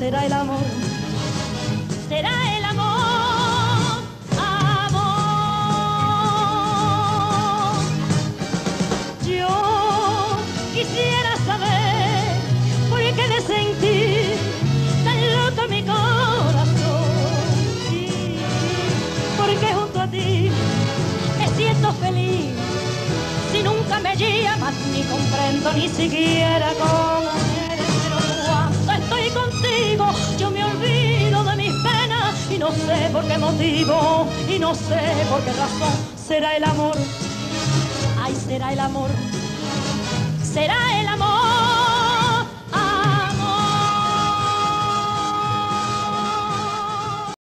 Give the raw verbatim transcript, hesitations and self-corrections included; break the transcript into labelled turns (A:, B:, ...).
A: será el amor, será el amor, amor. Yo quisiera saber por qué de sentir tan loco mi corazón, y porque junto a ti me siento feliz. Si nunca me llamas, ni comprendo ni siquiera cómo eres, pero cuando estoy contigo, yo me olvido de mis penas y no sé por qué motivo, y no sé por qué razón. Será el amor, ay, será el amor, será el amor.